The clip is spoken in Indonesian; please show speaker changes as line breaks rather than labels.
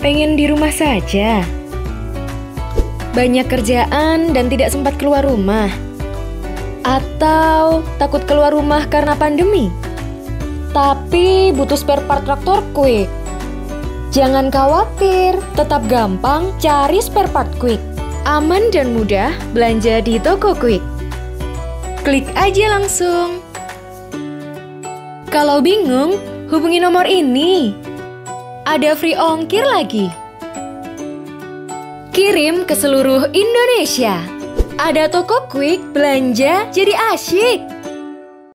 Pengen di rumah saja? Banyak kerjaan dan tidak sempat keluar rumah? Atau takut keluar rumah karena pandemi? Tapi butuh spare part traktor Kwik. Jangan khawatir, tetap gampang cari spare part Kwik. Aman dan mudah belanja di toko Kwik. Klik aja langsung. Kalau bingung, hubungi nomor ini. Ada free ongkir lagi. Kirim ke seluruh Indonesia. Ada toko Kwik, belanja jadi asyik.